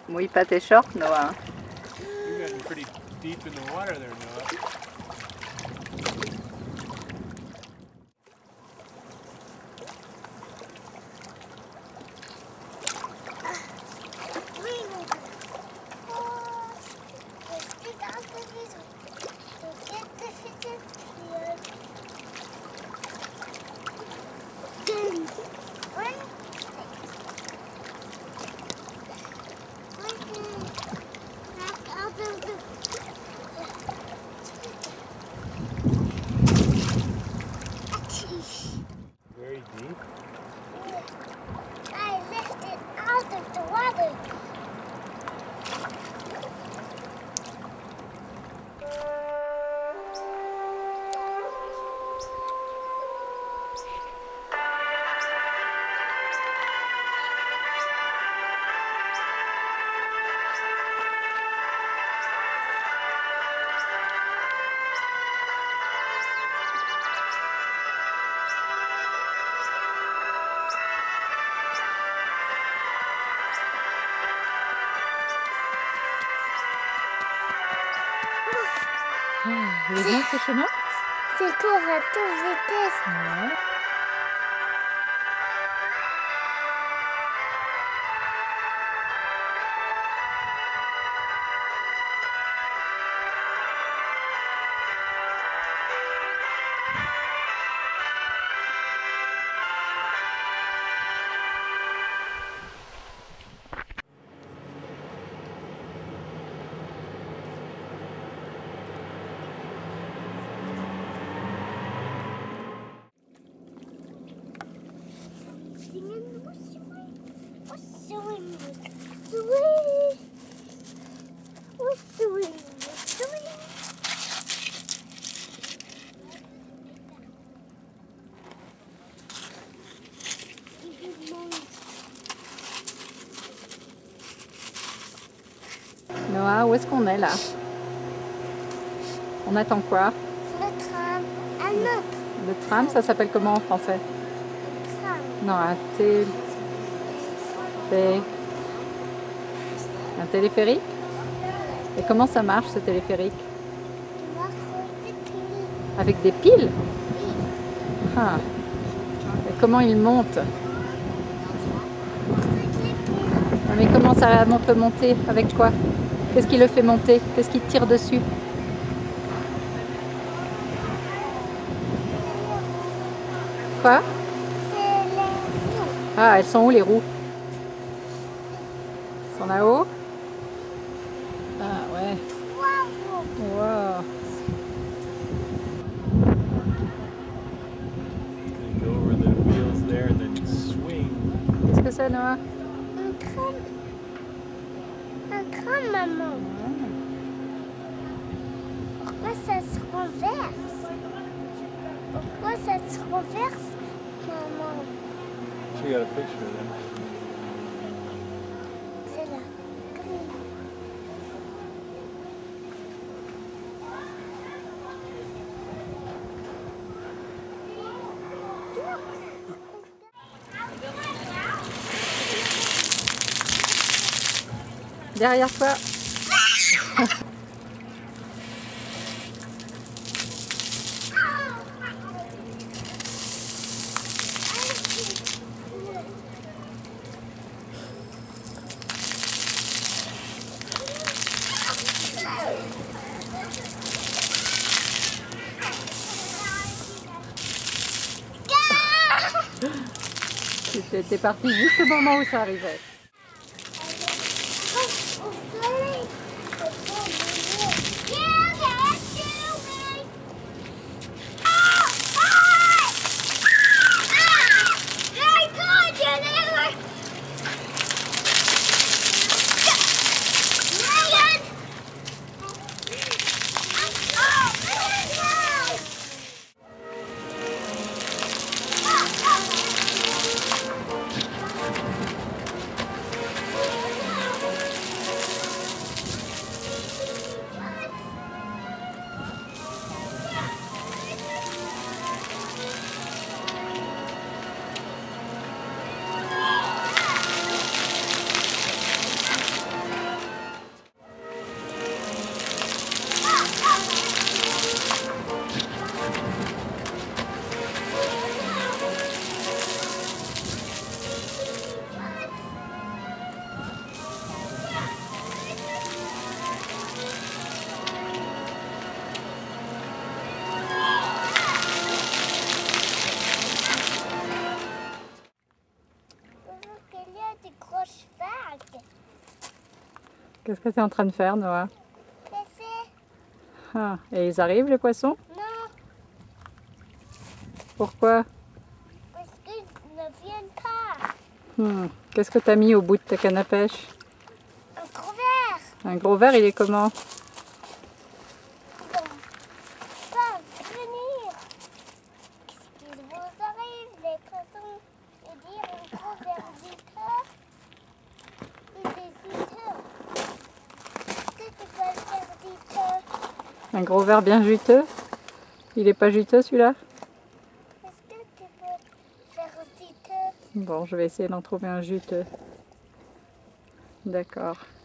Mouille pas tes shorts, Noah. You're getting pretty deep in the water there, Noah. Very deep. I lifted out of the water. Il est bien ce chemin? C'est court à toute vitesse. Ouais. Noah, où est-ce qu'on est là? On attend quoi? Le tram, un autre Le tram, ça s'appelle comment en français? tram. Non, un téléphérique? Et comment ça marche ce téléphérique? Avec des piles? Ah. Et comment il monte? Ah, mais comment ça peut monter? Avec quoi? Qu'est-ce qui le fait monter? Qu'est-ce qui tire dessus? Quoi? Ah, elles sont où les roues? Elles sont là-haut? Ah ouais. Wow. Go over the wheels there and then swing. Qu'est-ce que c'est, Noah? Un tram, maman. Pourquoi ça se renverse? Pourquoi ça se renverse, maman? She got a picture of them. C'est là. Derrière toi. T'es parti juste au moment où ça arrivait. Qu'est-ce que tu es en train de faire, Noah? Pêcher? Ah, et ils arrivent, les poissons? Non, Pourquoi? parce qu'ils ne viennent pas. Qu'est-ce que tu as mis au bout de ta canne à pêche? Un gros verre. Un gros verre, il est comment? Ils vont pas venir. Qu'est-ce qui vous arrive, les poissons? Et dire un gros verre viteur ou des viteurs? Est-ce que tu peux le faire viteur? Un gros verre bien juteux? Il est pas juteux, celui-là? Est-ce que tu peux faire viteur? Bon, je vais essayer d'en trouver un juteux. D'accord.